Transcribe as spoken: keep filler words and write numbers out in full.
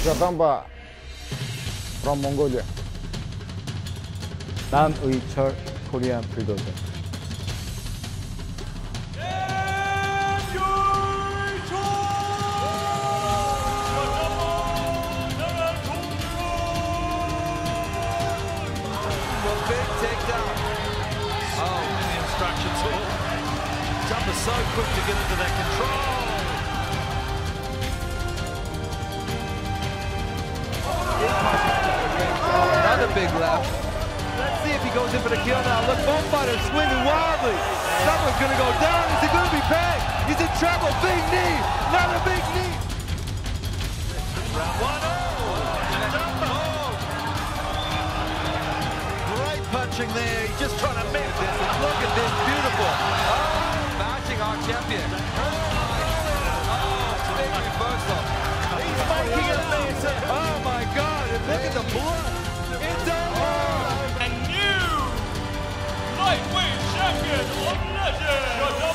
Jadamba from Mongolia. 남의철 Korean bulldozer. Big takedown. Oh, the instruction tool. Jumper so quick to get into that control. Another big left. Let's see if he goes in for the kill now. Look, both fighters swinging wildly. Someone's gonna go down. Is he gonna be pegged? He's in trouble. Big knee. Another big knee. Round one. Punching there, he's just trying to make this. And look at this, beautiful. Oh, bashing our champion. Oh, big reversal. He's making it amazing. Oh my God, and look at the blood. It's over. And new lightweight champion of legend.